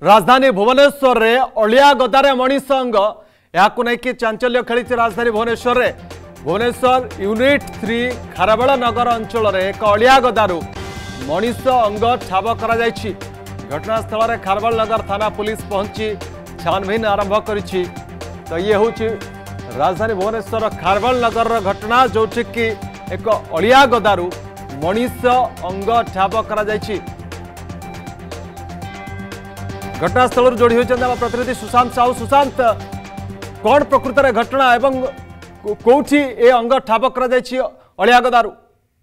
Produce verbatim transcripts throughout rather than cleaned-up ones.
राजधानी भुवनेश्वर रे अलिया गदारे मनीष अंग या चांचल्य खेली राजधानी भुवनेश्वर रे भुवनेश्वर यूनिट थ्री खारबेलनगर अंचल रे एक अलिया गदारू मनीष अंग ठाब करा जायछि। घटनास्थल में खारबेलनगर थाना पुलिस पहुंची छानबीन आरंभ करिछि। तो ये हूँ राजधानी भुवनेश्वर खारबेलनगर घटना जो कि एक अलिया गदारू मनीष अंग ठाब करा जायछि। घटनास्थल जोड़ी होती प्रतिनिधि सुशांत साहू। सुशांत, कौन प्रकृत में घटना एवं कौटी ए अंग ठाब कर अलिया गदारू?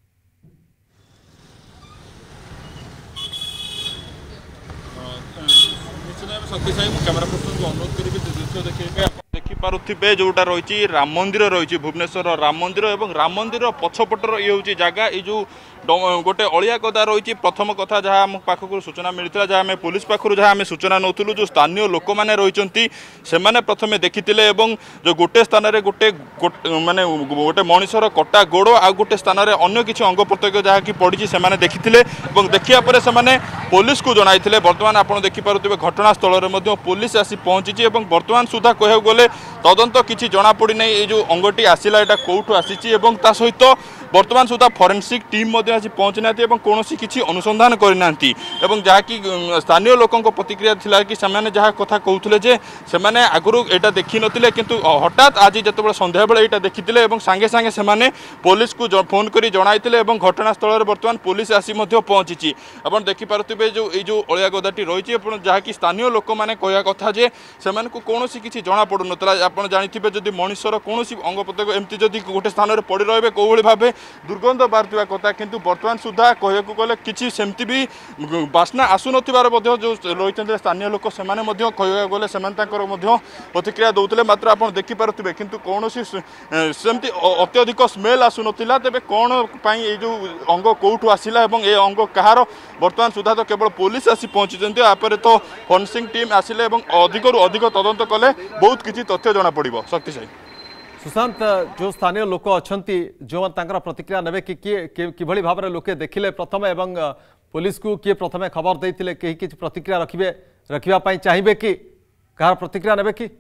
शक्तिशाली कैमेरा पर्सन को अनुरोध करी दृश्य देखिए देखिपे जोटा रही राम मंदिर रही भुवनेश्वर राम मंदिर और राम मंदिर पछपटर ये हूँ जगह ये जो गोटे अलिया गदा रही। प्रथम कथा जहाँ आम पाखक सूचना मिलता जहाँ आम पुलिस पाखर जहाँ आम सूचना नौलु जो स्थानीय लोक मैंने रही से प्रथम देखी जो गोटे स्थान में गोटे माने गोटे मनीषर कटा गोड़ आ गोटे स्थान में अन्य किसी अंग प्रत्यंग जहाँ कि पड़ी से देखी देखिया पर से पुलिस को जन बर्तमान आपड़ देखिपे घटनास्थल में पुलिस आसी पहुंची और बर्तमान सुधा कह गले तदंत किसी जना पड़ी ना ये जो अंगटी आसला यहाँ कौटू आसी सहित बर्तमान सुधा फॉरेंसिक टीम आसी पहुँची ना कौन किसी अनुसंधान करना जहाँकि स्थानीय लोकों प्रतिक्रिया थिला कि सेमाने जहाँ कथा कहते जे सेमाने आगुरी यहाँ देखी नथिले किंतु हठात आज जिते संध्या बेले यहाँ देखी सांगे सांगे सेमाने पुलिस को फोन करी जणाइथिले एवं घटनास्थल में बर्तमान पुलिस आसी पहुंची। आप देखिपे जो ये जो अलिया गदाटी रही जहाँकि स्थानीय लोक मैंने कहया कथा जे सेमाने कौन किसी जना पड़ू नाला। आप जानते जदि मनीषर कौन अंग प्रत्यंग एमती जदि गोटे स्थान में पड़ रही कौली भाव दुर्गंध बाहर कथा किंतु बर्तमान सुधा कहूँ गले किसी सेमती भी बास्ना आसुन जो रही स्थानीय लोक से गले से प्रतिक्रिया दौले मात्र आप देखिपे किंतु कौन सेमती अत्यधिक स्मेल आसुन तेज कौन ये जो अंग कौटू आसला ये अंग कहार बर्तमान सुधा तो केवल पुलिस आसी पहुंची आप तो फॉरेंसिक टीम आसिले अधिक अधिक तदंत कले बहुत किसी तथ्य जना पड़ो। शक्तिशाली सुशांत, जो स्थानीय लोक अच्छा जो प्रतिक्रिया ने कि कि भाव में लोके देखिले प्रथम एवं पुलिस को किए प्रथम खबर देते कहीं किसी प्रतिक्रिया रखिए रखापी चाहिए कि कहार प्रतिक्रिया ने कि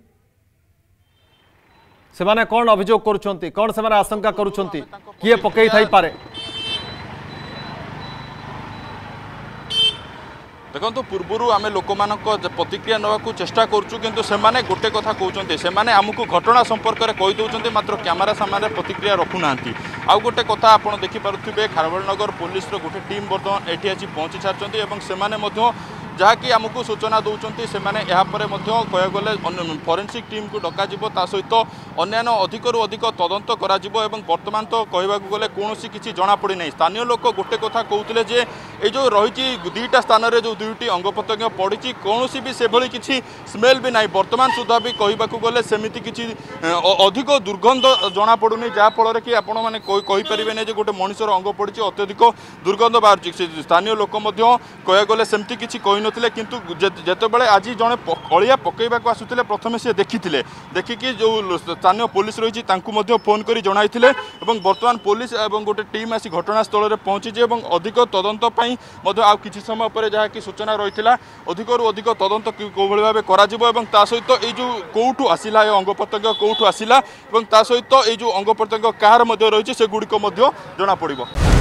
सेमाने कौन अभियोग करुछंती कौन सेमाने आशंका करुछंती किए पकई थाई पारे? देखो तो पूर्वर आम लोक मान प्रतिक्रिया नाकू चेष्टा करूँ किंतु सेमाने गोटे कथा कहते सेमाने आमको घटना संपर्क में कहीदे मात्र कैमेरा सामने प्रतिक्रिया रखुना। आउ गोटे कथा आप देखिपे खारबेलनगर पुलिस गोटे टीम बर्तमान ये आसी पहुँची सारी से जहाँकि आमको सूचना दौरान से कह गले फॉरेंसिक टीम को डक सहित अन्य अधिक अधिक तदंत करा बर्तमान तो कहवाक गले कौन किसी जना पड़ी ना। स्थानीय लोक गोटे कथा कहते जे ये जो रही दुईटा स्थान में जो दुईटी अंग प्रत्यंग पड़ी कौन भी से भली किसी स्मेल भी ना। बर्तमान सुधा भी कहवाक गले सेमती किसी अधिक दुर्गंध जना पड़ूनी जहाँफल कि आपण मैंने कहींपारे जे गोटे मनीषर अंग पड़ी अत्यधिक दुर्गंध बाहर। स्थानीय लोक कह गले सेमती किसी कही किंतु जितेबाला आज जड़े अलिया पकईवा आसुले प्रथम से देखी देखिकी जो स्थानीय पुलिस रही फोन कर जन बर्तमान पुलिस और गोटे टीम आसी घटनास्थल में पहुंची अधिक तदंत आ किसी समय पर जहाँ कि सूचना रही अधिक अधिक तदंत कौ भाव कर सहित ये जो कौटू आसला अंग प्रत्यंग कौटू आसला सहित ये जो अंग प्रत्यंग कहार रही से गुड़िक जना पड़ो।